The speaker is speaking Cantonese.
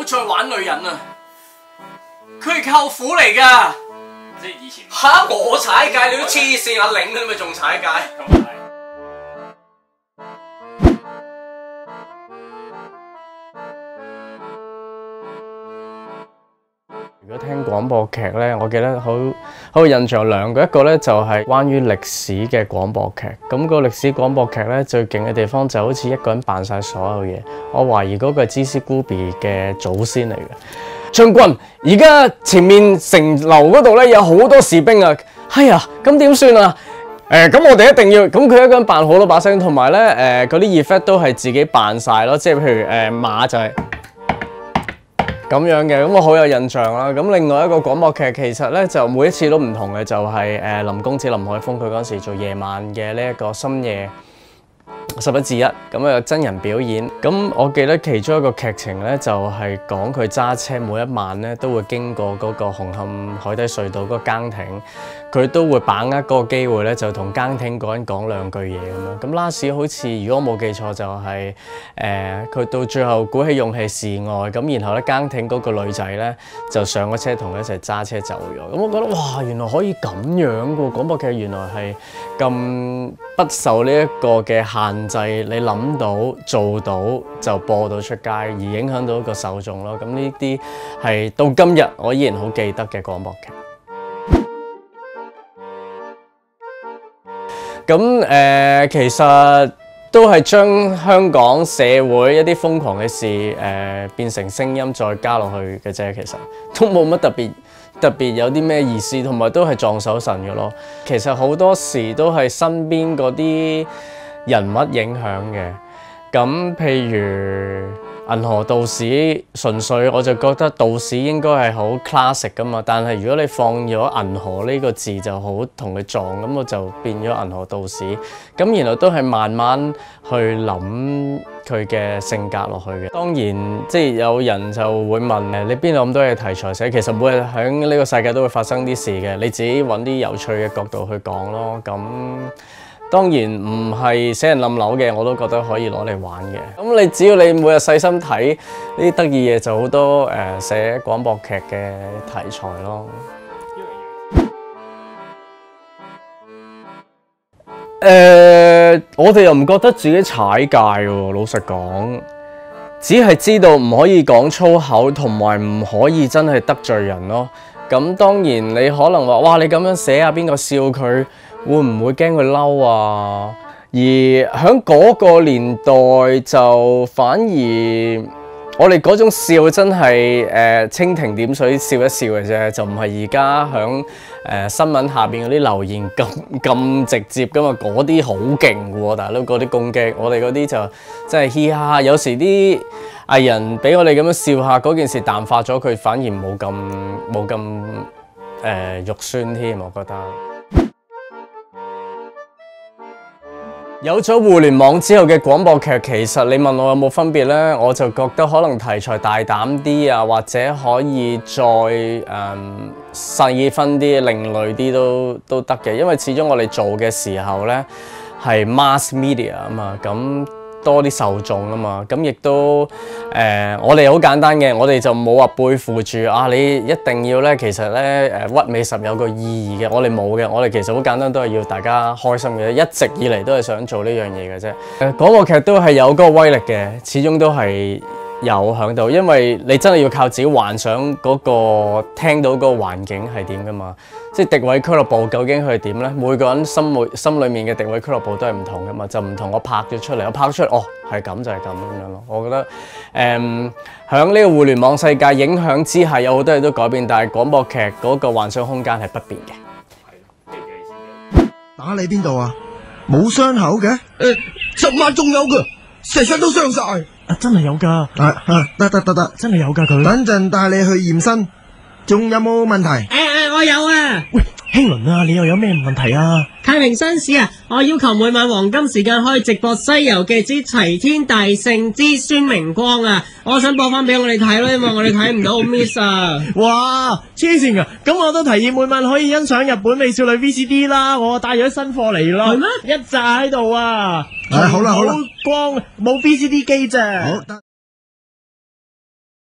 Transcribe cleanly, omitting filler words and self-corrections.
好再玩女人啊！佢係舅父嚟噶， 即係以前吓我踩界，你都黐線，阿玲你咪仲踩界。 如果聽廣播劇呢，我記得好有印象兩個，一個呢就係關於歷史嘅廣播劇。咁個歷史廣播劇呢，最勁嘅地方就好似一個人扮晒所有嘢。我懷疑嗰個係芝士古比嘅祖先嚟嘅。將軍，而家前面城樓嗰度呢，有好多士兵啊！係啊，咁點算啊？咁我哋一定要，咁佢一個人扮好多把聲，同埋呢嗰啲 effect 都係自己扮晒咯，即係譬如馬就係咁樣嘅，咁我好有印象啦。咁另外一個廣播劇其實咧就每一次都唔同嘅，就係林公子林海峰佢嗰時做夜晚嘅呢一個深夜11至1咁啊真人表演。咁我記得其中一個劇情咧就係講佢揸車每一晚咧都會經過嗰個紅磡海底隧道嗰個更亭，佢都會把握嗰個機會咧就同更亭嗰人講兩句嘢咁樣。咁 last 好似如果我冇記錯就係佢到最後鼓起勇氣示愛，咁然後咧更亭嗰個女仔咧就上咗車同佢一齊揸車走咗。咁我覺得哇，原來可以咁樣㗎，廣播劇原來係咁不受呢一個嘅限制，你諗到做到就播到出街，而影響到一個受眾咯。咁呢啲係到今日我依然好記得嘅廣播劇。咁其實都係將香港社會一啲瘋狂嘅事變成聲音再加落去嘅啫，其實都冇乜特別有啲咩意思，同埋都係撞手神嘅咯。其實好多時都係身邊嗰啲人物影響嘅。咁譬如銀河道士，純粹我就覺得道士應該係好 classic 噶嘛，但係如果你放咗銀河呢個字就好同佢撞，咁我就變咗銀河道士。咁然後都係慢慢去諗佢嘅性格落去嘅。當然即係有人就會問你邊度咁多嘢題材寫？其實每日喺呢個世界都會發生啲事嘅，你自己揾啲有趣嘅角度去講咯。咁當然唔係死人冧樓嘅，我都覺得可以攞嚟玩嘅。咁你只要你每日細心睇呢啲得意嘢，就好多寫廣播劇嘅題材咯。我哋又唔覺得自己踩界喎，老實講，只係知道唔可以講粗口，同埋唔可以真係得罪人咯。咁當然你可能話，哇，你咁樣寫啊，邊個笑佢？會唔會驚佢嬲啊？而喺嗰個年代就反而我哋嗰種笑真係蜻蜓點水笑一笑嘅啫，就唔係而家喺新聞下邊嗰啲留言咁直接噶嘛。嗰啲好勁嘅喎，大佬嗰啲攻擊，我哋嗰啲就真係嘻哈。有時啲藝人俾我哋咁樣笑下，嗰件事淡化咗，佢反而冇咁肉酸添，我覺得。有咗互聯網之後嘅廣播劇，其實你問我有冇分別呢？我就覺得可能題材大膽啲啊，或者可以再細分啲、另類啲都得嘅。因為始終我哋做嘅時候呢係 mass media 啊嘛，咁多啲受眾啊嘛，咁亦都我哋好簡單嘅，我哋就冇話背負住啊，你一定要咧，其實咧屈尾十有個意義嘅，我哋冇嘅，我哋其實好簡單，都係要大家開心嘅，一直以嚟都係想做呢樣嘢嘅啫。廣播劇都係有嗰個威力嘅，始終都係有響度，因為你真係要靠自己幻想嗰個聽到嗰個環境係點噶嘛。即係迪偉俱樂部究竟佢係點咧？每個人心裡面嘅迪偉俱樂部都係唔同噶嘛，就唔同我拍咗出嚟，哦係咁就係咁樣咯。我覺得響呢個互聯網世界影響之下，有好多嘢都改變，但係廣播劇嗰個幻想空間係不變嘅。 打你邊度啊？冇傷口嘅？10萬仲有噶，成身都傷晒。 啊，真係有噶。 得， 真係有噶佢。 等陣帶你去驗身，仲有冇問題？ 我有啊。 喂，興倫啊，你又有咩問題啊？ 太平紳士啊，我要求每晚黃金時間可以直播《西遊記之齊天大聖之孫明光》啊！我想播翻俾我哋睇咯，因為我哋睇唔到 miss 啊！ 哇，黐線噶！咁我都提議每晚可以欣賞日本美少女 VCD 啦，我帶咗新貨嚟咯。係咩？一紮喺度啊！ 好啦， 光冇 VCD 機啫。好得。